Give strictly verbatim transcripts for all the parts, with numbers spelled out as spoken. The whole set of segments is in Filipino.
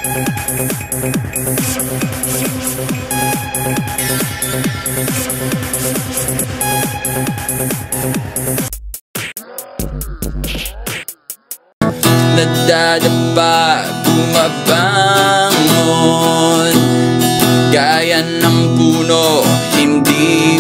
Nadadapa, bumabangon, gaya ng puno, hindi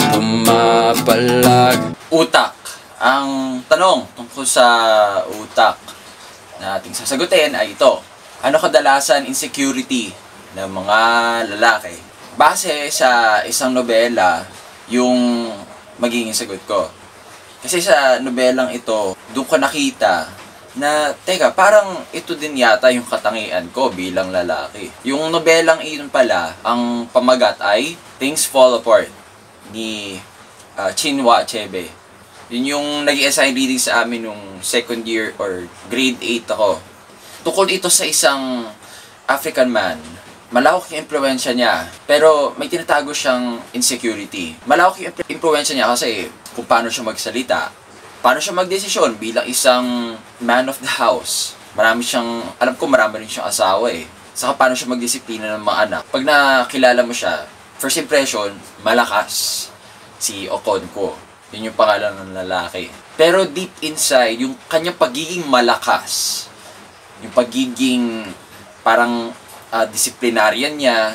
pumapalag. Utak. Ang tanong tungkol sa utak na ating sasagutin ay ito. Ano kadalasan insecurity ng mga lalaki? Base sa isang nobela, yung magiging sagot ko. Kasi sa nobelang ito, doon ko nakita na, teka, parang ito din yata yung katangian ko bilang lalaki. Yung nobelang iyon pala, ang pamagat ay Things Fall Apart ni uh, Chinua Achebe. Yun yung nag-i-assign reading sa amin nung second year or grade eight ako. Tukol ito sa isang African man. Malawak yung impluensya niya, pero may tinatago siyang insecurity. Malawak yung impluensya niya kasi kung paano siya magsalita, paano siya magdesisyon bilang isang man of the house. Marami siyang, alam ko marami rin siyang asawa eh. Saka paano siya magdisiplina ng mga anak. Pag nakilala mo siya, first impression, malakas si Okonkwo. Yun yung pangalan ng lalaki. Pero deep inside, yung kanyang pagiging malakas, yung pagiging parang uh, disciplinarian niya,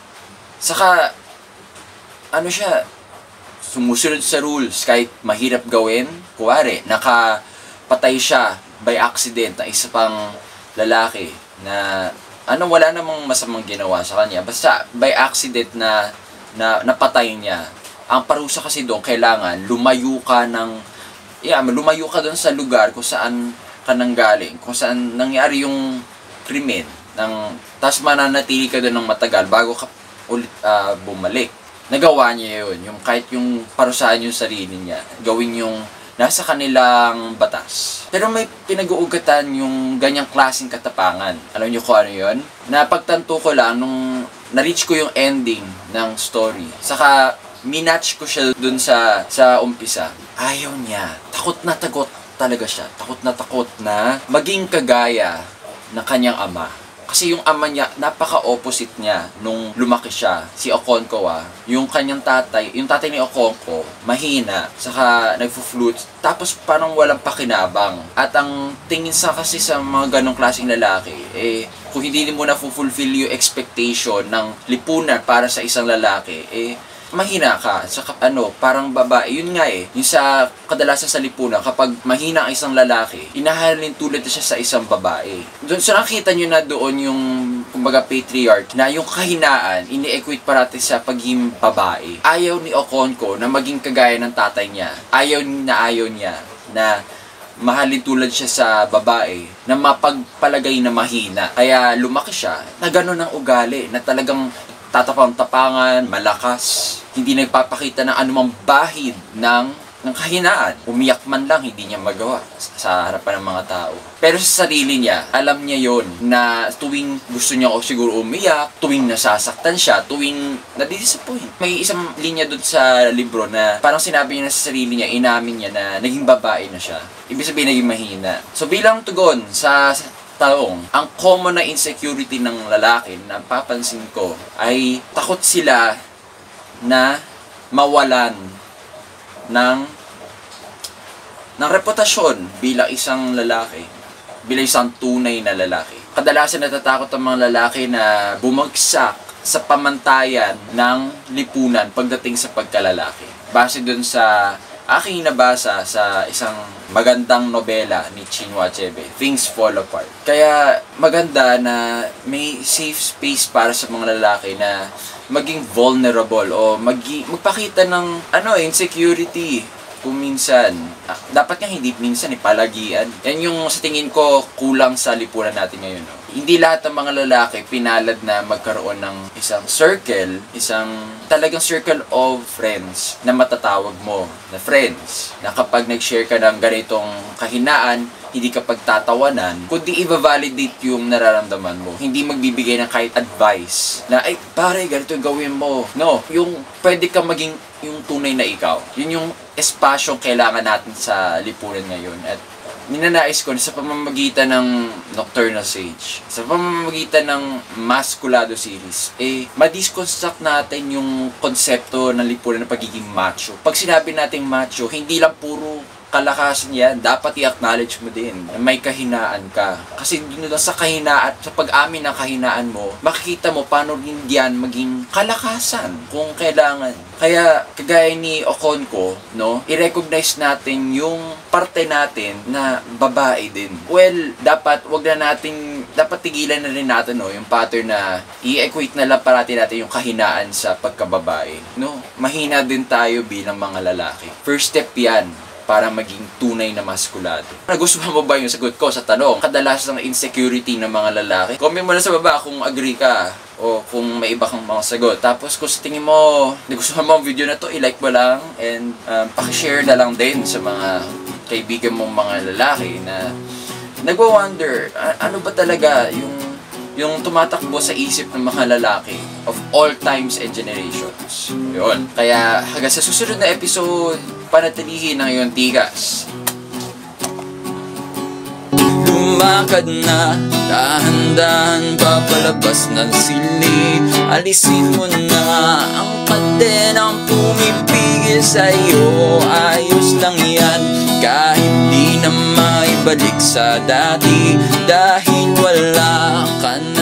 saka ano siya, sumusunod sa rules kahit mahirap gawin. Kuwari, nakapatay siya by accident na isa pang lalaki na ano, wala namang masamang ginawa sa kanya. Basta by accident na, na napatay niya. Ang parusa kasi doon, kailangan lumayo ka ng, yeah, lumayo ka doon sa lugar kung saan ka nanggaling, kung saan nangyari yung krimen, ng, tapos mananatili ka doon ng matagal bago ka ulit uh, bumalik. Nagawa niya yun, yung kahit yung parusahan yung sarili niya, gawin yung nasa kanilang batas. Pero may pinag-uugatan yung ganyang klaseng katapangan. Alam niyo kung ano yun? Napagtanto ko lang nung na-reach ko yung ending ng story. Saka minatch ko siya dun sa sa umpisa. Ayaw niya. Takot na takot talaga siya. Takot na takot na maging kagaya ng kanyang ama. Kasi yung ama niya, napaka-opposite niya nung lumaki siya. Si Okonkwo, ah, yung kanyang tatay, yung tatay ni Okonkwo, mahina, saka nagfo-flute, tapos parang walang pakinabang. At ang tingin sa kasi sa mga ganong klaseng lalaki, eh, kung hindi mo na fulfill yung expectation ng lipunan para sa isang lalaki, eh, mahina ka. Sa ano, parang babae. Yun nga eh. Yung sa kadalasan sa lipunan, kapag mahina ang isang lalaki, inahalin tulad na siya sa isang babae. Doon, so nakita nyo na doon yung, kumbaga, patriarch, na yung kahinaan, ini-equate parati sa pagiging babae. Ayaw ni Okonkwo na maging kagaya ng tatay niya. Ayaw na ayaw niya na mahalin tulad siya sa babae, na mapagpalagay na mahina. Kaya lumaki siya na gano'n ang ugali, na talagang tatapang-tapangan, malakas, hindi nagpapakita ng anumang bahid ng, ng kahinaan. Umiyak man lang, hindi niya magawa sa harapan ng mga tao. Pero sa sarili niya, alam niya yon na tuwing gusto niya o siguro umiyak, tuwing nasasaktan siya, tuwing nadidisappoint. May isang linya doon sa libro na parang sinabi niya na sa sarili niya, inamin niya na naging babae na siya. Ibig sabihin, naging mahina. So bilang tugon sa taong, ang common na insecurity ng lalaki na papansin ko ay takot sila na mawalan ng ng reputasyon bilang isang lalaki, bilang isang tunay na lalaki. Kadalasan natatakot ang mga lalaki na bumagsak sa pamantayan ng lipunan pagdating sa pagkalalaki. Base dun sa aking nabasa sa isang magandang nobela ni Chinua Achebe, Things Fall Apart. Kaya maganda na may safe space para sa mga lalaki na maging vulnerable o magi magpakita ng ano, insecurity kung minsan. Ah, dapat nga hindi minsan ipalagian. Yan yung sa tingin ko kulang sa lipunan natin ngayon. No? Hindi lahat ng mga lalaki pinalad na magkaroon ng isang circle, isang talagang circle of friends na matatawag mo na friends. Na kapag nag-share ka ng ganitong kahinaan, hindi ka pagtatawanan, kundi i-validate yung nararamdaman mo. Hindi magbibigay ng kahit advice na, ay, pare, ganito yung gawin mo. No, yung pwede ka maging yung tunay na ikaw. Yun yung espasyong kailangan natin sa lipunan ngayon. At ninanais ko na sa pamamagitan ng Nocturnal Sage, sa pamamagitan ng Masculado series, eh, ma-disconstruct natin yung konsepto ng lipunan ng pagiging macho. Pag sinabi nating macho, hindi lang puro kalakasan yan, dapat i-acknowledge mo din na may kahinaan ka. Kasi doon lang sa kahinaan, sa pag-amin ng kahinaan mo, makikita mo paano rin yan maging kalakasan kung kailangan. Kaya, kagaya ni Okonko, no, i-recognize natin yung parte natin na babae din. Well, dapat, wag na natin, dapat tigilan na rin natin, no, yung pattern na i-equate na lang parati natin yung kahinaan sa pagkababae. No, mahina din tayo bilang mga lalaki. First step yan para maging tunay na maskulado. Nagustuhan mo ba yung sagot ko sa tanong? Kadalasan ng insecurity ng mga lalaki? Comment mo na sa baba kung agree ka o kung may iba kang mga sagot. Tapos kung sa tingin mo, nagustuhan mo ang video na to, i-like mo lang and um, pakishare na lang din sa mga kaibigan mong mga lalaki na nagwa-wonder, ano ba talaga yung yung tumatakbo sa isip ng mga lalaki of all times and generations. Yun. Kaya hanggang sa susunod na episode, panatilihin ang iyong tigas. Lumakad na, dahan-dahan papalabas ng silid. Alisin mo na ang kadenang pumipigil sa'yo. Ayos lang yan, kahit di na maibalik sa dati. Dahil wala ka na